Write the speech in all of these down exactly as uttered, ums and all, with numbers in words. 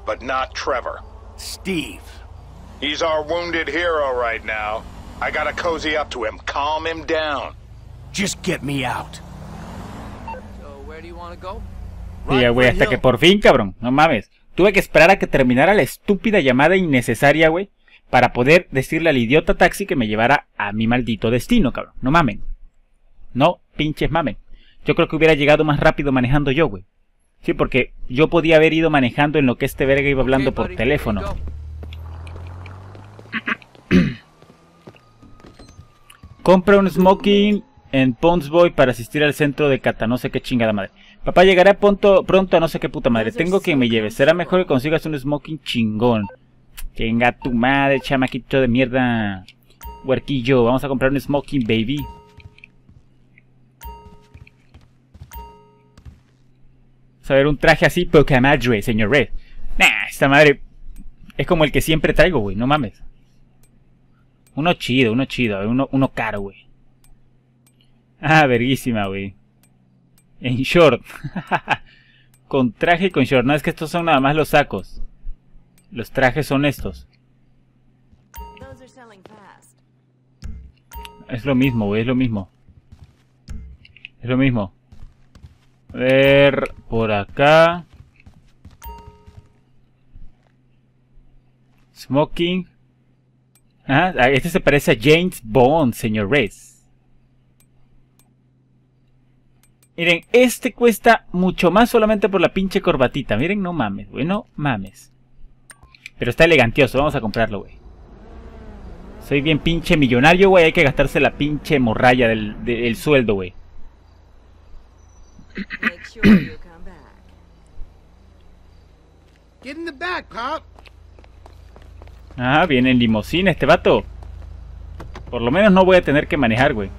but not Trevor. Steve. He's our wounded hero right now. I gotta cozy up to him, calm him down. Just get me out. So, where do you want to go? Sí, güey, hasta que por fin, cabrón, no mames. Tuve que esperar a que terminara la estúpida llamada innecesaria, güey, para poder decirle al idiota taxi que me llevara a mi maldito destino, cabrón. No mamen. No pinches mamen. Yo creo que hubiera llegado más rápido manejando yo, güey. Sí, porque yo podía haber ido manejando en lo que este verga iba hablando Okay, por buddy, teléfono. here Compra un smoking en Ponsboy para asistir al centro de Cata, no sé qué chingada madre. Papá, llegará pronto, pronto a no sé qué puta madre. Tengo quien me lleve. Será mejor que consigas un smoking chingón. Venga tu madre, chamaquito de mierda. Huerquillo, vamos a comprar un smoking, baby. Vamos a ver un traje así, poca madre, señor Red. Nah, esta madre es como el que siempre traigo, güey, no mames. Uno chido, uno chido, uno, uno caro, güey. Ah, verguísima, güey. En short. Con traje y con short. No, es que estos son nada más los sacos. Los trajes son estos. Es lo mismo, güey, es lo mismo. Es lo mismo. A ver, por acá. Smoking. Ah, este se parece a James Bond, señor Reyes. Miren, este cuesta mucho más solamente por la pinche corbatita. Miren, no mames, güey, no mames. Pero está elegantioso, vamos a comprarlo, güey. Soy bien pinche millonario, güey, hay que gastarse la pinche morralla del, del sueldo, güey. Get in the back, Pop. Ah, viene en limusina este vato. Por lo menos no voy a tener que manejar, güey.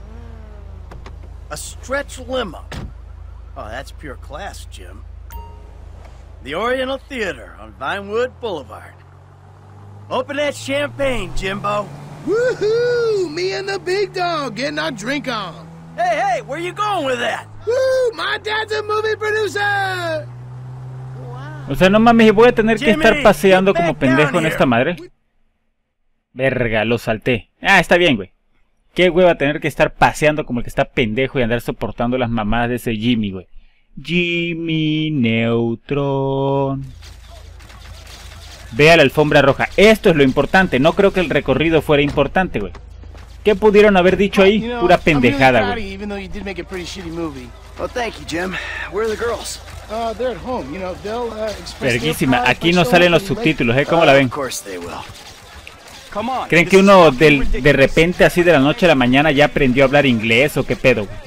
A stretch limo. Oh, that's pure class, Jim. The Oriental Theater on Vinewood Boulevard. Open that champagne, Jimbo. Woohoo! Me and the big dog getting our drink on. Hey, hey, where you going with that? Woo! My dad's a movie producer. O sea, no mames, voy a tener que Jimmy, estar paseando get back como pendejo down en here. esta madre. Verga, lo salté. Ah, está bien, güey. Qué hueva tener que estar paseando como el que está pendejo y andar soportando las mamadas de ese Jimmy, güey. Jimmy Neutron. Vea la alfombra roja. Esto es lo importante. No creo que el recorrido fuera importante, güey. ¿Qué pudieron haber dicho ahí? Pura pendejada, güey. Even though you did make a pretty shitty movie. Well, thank you, Jim. Where are the girls? Uh, they're at home. You know, they'll uh, express their Verguísima. pride Aquí by no showing salen los up pretty late. subtítulos, ¿eh? ¿Cómo la ven? Of course they will. Come on. ¿Creen this que is uno fucking del, de ridiculous. repente así de la noche a la mañana ya aprendió a hablar inglés o qué pedo, güey?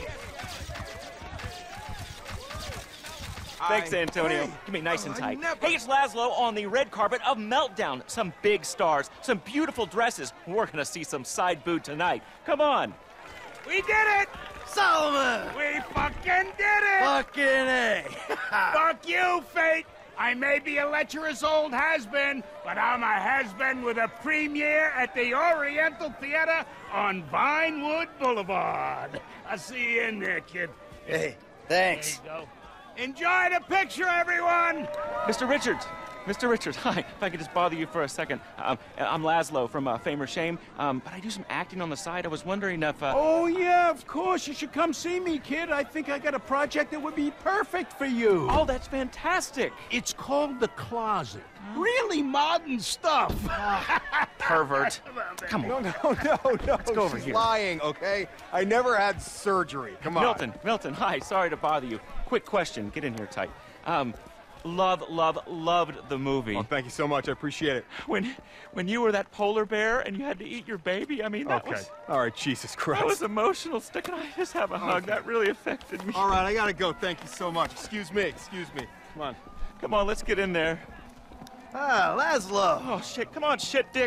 Thanks, Antonio. Give me nice and tight. Hey, it's Laszlo on the red carpet of Meltdown. Some big stars, some beautiful dresses. We're gonna see some side boob tonight. Come on. We did it! Solomon! We fucking did it! Fucking A. Fuck you, fate! I may be a lecherous old has-been, but I'm a has-been with a premiere at the Oriental Theater on Vinewood Boulevard. I'll see you in there, kid. Hey, There thanks. you go. Enjoy the picture, everyone! Mister Richards. Mister Richards, hi. If I could just bother you for a second. Um, I'm Laszlo from uh, Fame or Shame, um, but I do some acting on the side. I was wondering if... Uh... Oh, yeah, of course. You should come see me, kid. I think I got a project that would be perfect for you. Oh, that's fantastic. It's called The Closet. Really modern stuff. Pervert. Come on. No, no, no, no. Let's go over She's here. lying, okay? I never had surgery. Come on. Milton, Milton, hi. Sorry to bother you. Quick question. Get in here tight. Um, love, love, loved the movie. Oh, thank you so much. I appreciate it. When, when you were that polar bear and you had to eat your baby, I mean, that Okay. was... All right, Jesus Christ. That was emotional. Stick and I just have a hug. Okay. That really affected me. All right, I gotta go. Thank you so much. Excuse me. Excuse me. Come on. Come on, let's get in there. Ah, Laszlo. Oh, shit. Come on, shit, dick.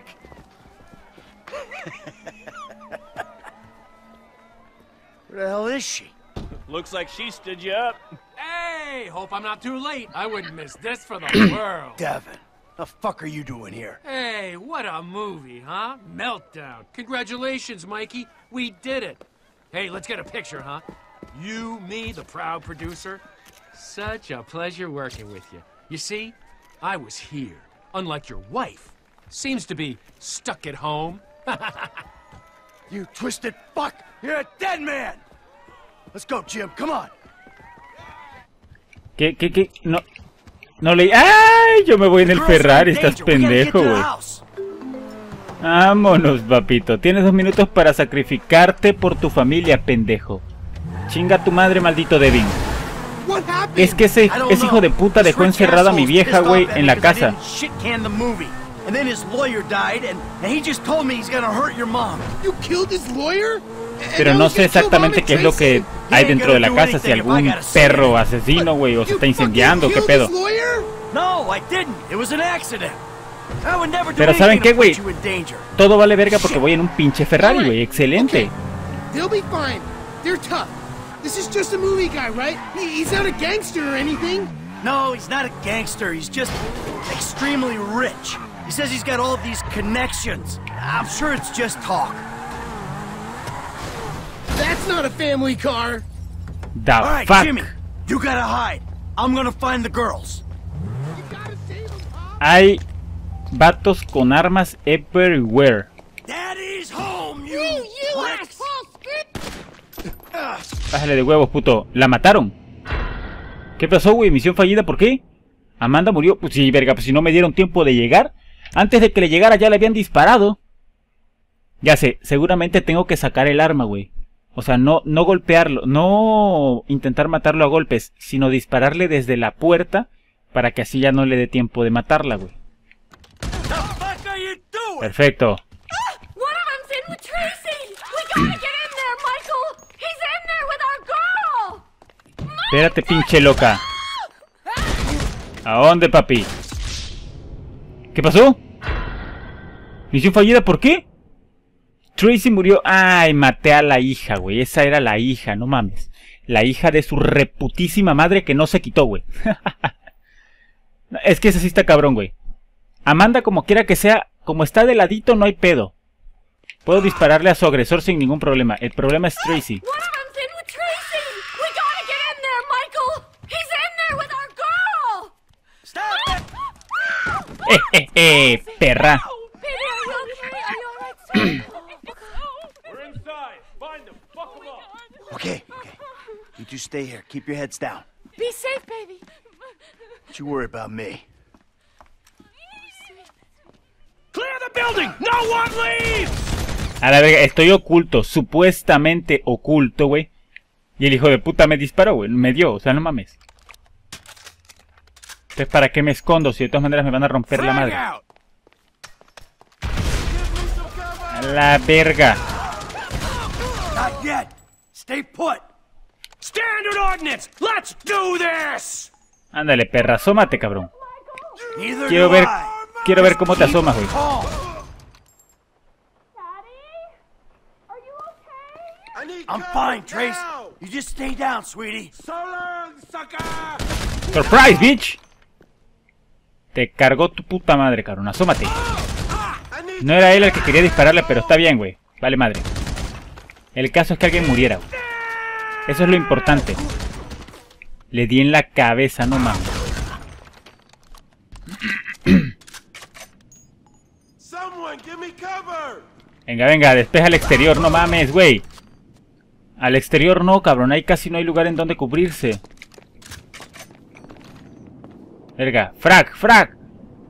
Where the hell is she? Looks like she stood you up. Hey, hope I'm not too late. I wouldn't miss this for the world. Devin, the fuck are you doing here? Hey, what a movie, huh? Meltdown. Congratulations, Mikey. We did it. Hey, let's get a picture, huh? You, me, the proud producer. Such a pleasure working with you. You see, I was here, unlike your wife. Seems to be stuck at home. You twisted fuck! You're a dead man! Let's go, Jim, come on! ¿Qué, qué, qué? No... No leí... ¡Ay! Yo me voy en el Ferrari, estás pendejo, güey. Vámonos, papito. Tienes dos minutos para sacrificarte por tu familia, pendejo. Chinga tu madre, maldito Devin. Es que ese, ese hijo de puta dejó encerrada a mi vieja, güey, en la casa. Pero no sé exactamente qué es lo que hay dentro de la casa, si algún perro asesino, güey, o se está incendiando, qué pedo. Pero ¿saben qué, güey? Todo vale verga porque voy en un pinche Ferrari, güey, excelente. This is just a movie guy, right? He, he's not a gangster or anything. No, he's not a gangster. He's just extremely rich. He says he's got all of these connections. I'm sure it's just talk. That's not a family car. The all right, fuck? Jimmy, you gotta hide. I'm gonna find the girls. Hay vatos con armas everywhere. Daddy's home, you, you asshole! Bájale de huevos, puto. ¿La mataron? ¿Qué pasó, güey? Misión fallida, ¿por qué? ¿Amanda murió? Pues sí, verga, pues si no me dieron tiempo de llegar. Antes de que le llegara ya le habían disparado. Ya sé, seguramente tengo que sacar el arma, güey. O sea, no, no golpearlo, no intentar matarlo a golpes, sino dispararle desde la puerta para que así ya no le dé tiempo de matarla, güey. Perfecto. Espérate, pinche loca. ¿A dónde, papi? ¿Qué pasó? Misión fallida, ¿por qué? Tracy murió. Ay, maté a la hija, güey. Esa era la hija, no mames. La hija de su reputísima madre que no se quitó, güey. Es que esa sí está cabrón, güey. Amanda, como quiera que sea, como está de ladito, no hay pedo. Puedo dispararle a su agresor sin ningún problema. El problema es Tracy. Eh, eh, eh, perra. Okay, okay. You two stay here. Keep your heads down. Be safe, baby. Don't you worry about me. Clear the building! No one leaves! A la verga, estoy oculto, supuestamente oculto, güey. Y el hijo de puta me disparó, güey. Me dio, o sea, no mames. Entonces, ¿para qué me escondo si de todas maneras me van a romper la madre? A la verga. Not yet. Stay put. Standard ordnance. Let's do this. Ándale, perra, asómate, cabrón. Neither Quiero do ver, I. quiero ver cómo te asomas, güey. I'm fine, Trace. You just stay down, sweetie. So long, sucker. Surprise, bitch. Te cargó tu puta madre, cabrón. Asómate. No era él el que quería dispararle, pero está bien, güey. Vale madre. El caso es que alguien muriera, güey. Eso es lo importante. Le di en la cabeza, no mames. Venga, venga, despeja al exterior, no mames, güey. Al exterior no, cabrón. Ahí casi no hay lugar en donde cubrirse. Verga, frag, frag.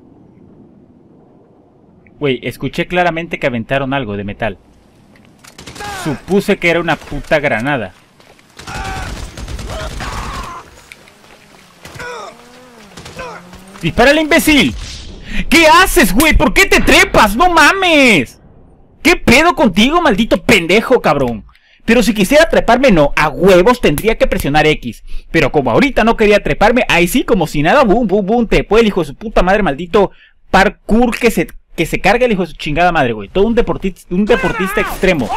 Güey, escuché claramente que aventaron algo de metal. Supuse que era una puta granada. ¡Dispárale, imbécil! ¿Qué haces, güey? ¿Por qué te trepas? ¡No mames! ¿Qué pedo contigo, maldito pendejo, cabrón? Pero si quisiera treparme, no, a huevos tendría que presionar X. Pero como ahorita no quería treparme, ahí sí, como si nada, boom, boom, boom, trepó el hijo de su puta madre, maldito parkour que se, que se carga el hijo de su chingada madre, güey. Todo un deportista, un deportista extremo.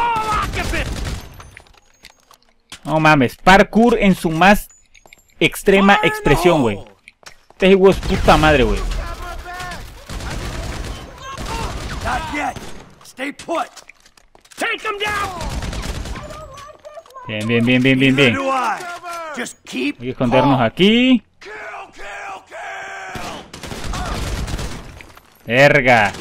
No mames, parkour en su más extrema expresión, güey. Este hijo es puta madre, güey. Bien, bien, bien, bien, bien, bien. Hay que escondernos aquí. Verga.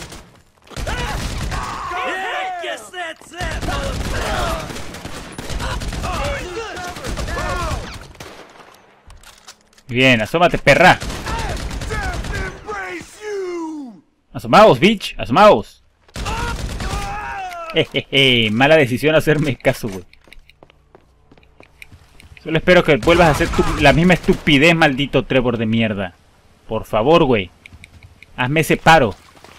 Bien, asómate, perra. Asomaos, bitch, asomaos. Jejeje, mala decisión hacerme caso, güey. Solo espero que vuelvas a hacer tu, la misma estupidez, maldito Trevor de mierda. Por favor, güey. Hazme ese paro.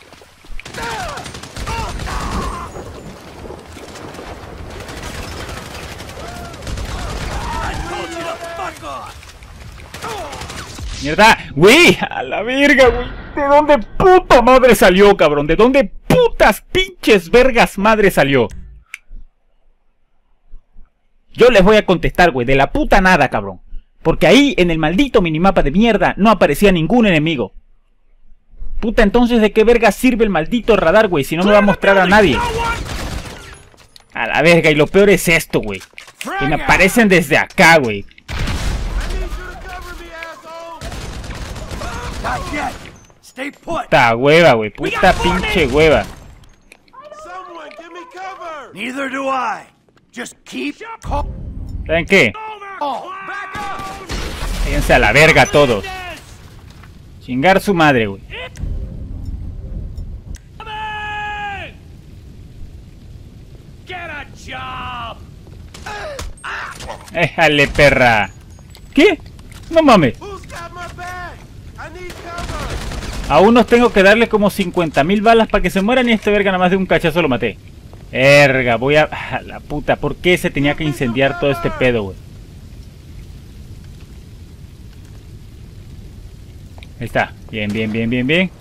Mierda, güey, a la verga, güey. ¿De dónde puta madre salió, cabrón? ¿De dónde putas pinches vergas madre salió? Yo les voy a contestar, güey, de la puta nada, cabrón. Porque ahí, en el maldito minimapa de mierda, no aparecía ningún enemigo. Puta, entonces, ¿de qué verga sirve el maldito radar, güey? Si no me va a mostrar a nadie. A la verga, y lo peor es esto, güey. Que me aparecen desde acá, güey. Puta hueva, güey. Puta pinche hueva. ¿Saben qué? Váyanse a la verga todos. Chingar su madre, güey. Éjale, perra. ¿Qué? No mames. A unos tengo que darle como cincuenta mil balas para que se mueran y este verga nada más de un cachazo lo maté. Verga, voy a... a la puta, ¿por qué se tenía que incendiar todo este pedo, güey? Ahí está. Bien, bien, bien, bien, bien.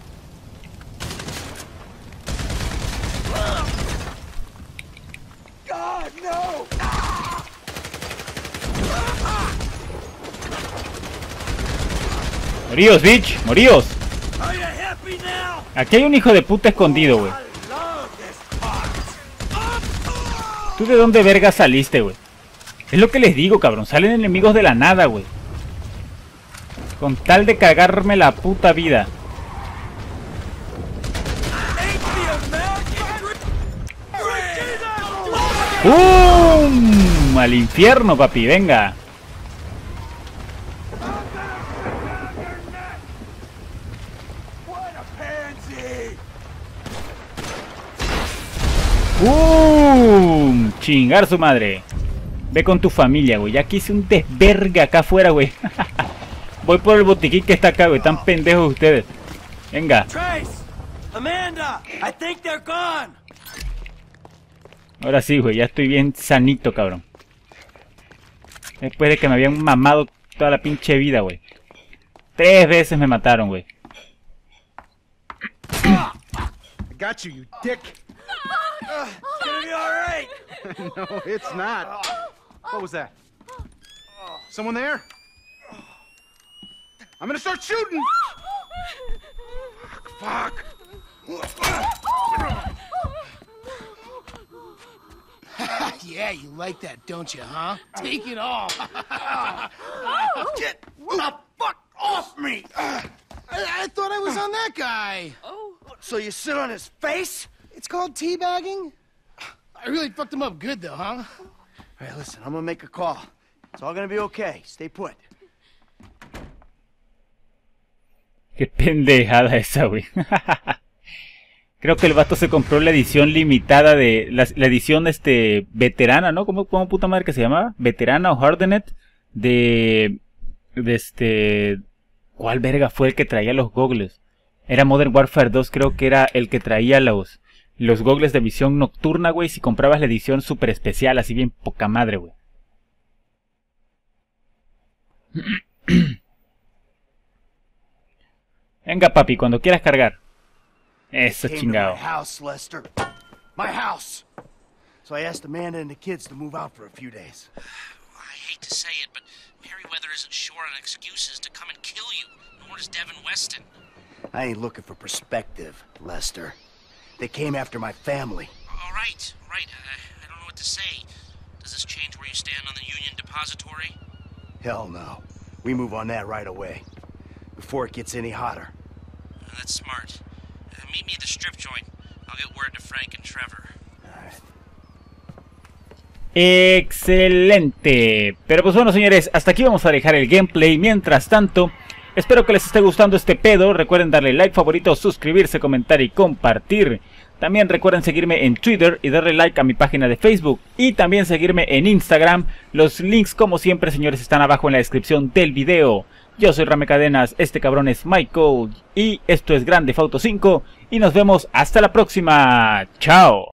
Moríos, bitch, moríos. Aquí hay un hijo de puta escondido, güey. ¿Tú de dónde verga saliste, güey? Es lo que les digo, cabrón. Salen enemigos de la nada, güey. Con tal de cagarme la puta vida. ¡Bum! Al infierno, papi, venga. ¡Uh! Chingar su madre. Ve con tu familia, güey. Ya que hice un desverga acá afuera, güey. Voy por el botiquín que está acá, güey. Están pendejos ustedes. Venga. Amanda, I think they're gone. Ahora sí, güey. Ya estoy bien sanito, cabrón. Después de que me habían mamado toda la pinche vida, güey. Tres veces me mataron, güey. I got you, you dick. Uh, it's gonna be all right. No, it's not. What was that? Someone there? I'm gonna start shooting. Fuck. Yeah, you like that, don't you, huh? Take it off. Get the fuck off me! I, I thought I was on that guy. Oh, so you sit on his face? It's called teabagging. I really fucked him up good, though, huh? All right, listen, I'm gonna make a call. It's all gonna be okay. Stay put. Qué pendejada esa, güey. Creo que el vato se compró la edición limitada de... La, la edición, este... veterana, ¿no? ¿Cómo, cómo puta madre que se llamaba? Veterana o Hardened. De... De este... ¿Cuál verga fue el que traía los gogles? Era Modern Warfare dos, creo que era el que traía los... Los gogles de visión nocturna, güey. Si comprabas la edición super especial, así bien poca madre, güey. Venga, papi, cuando quieras cargar. Eso, chingado. My house, Lester. My house. So I asked Amanda and the kids to move out for a few days. I hate to say it, but Merryweather isn't short on excuses to come and kill you. Nor is Devin Weston. I ain't looking for perspective, Lester. They came after my family. All right, all right. Uh, I don't know what to say. Does this change where you stand on the Union Depository? Hell no. We move on that right away. Before it gets any hotter. Uh, that's smart. Uh, meet me at the strip joint. I'll get word to Frank and Trevor. Excelente. Pero pues bueno, señores, hasta aquí vamos a dejar el gameplay. Mientras tanto, espero que les esté gustando este pedo. Recuerden darle like, favorito, suscribirse, comentar y compartir. También recuerden seguirme en Twitter y darle like a mi página de Facebook. Y también seguirme en Instagram. Los links, como siempre, señores, están abajo en la descripción del video. Yo soy Rame Cadenas, este cabrón es Michael. Y esto es Grand Theft Auto cinco. Y nos vemos hasta la próxima. Chao.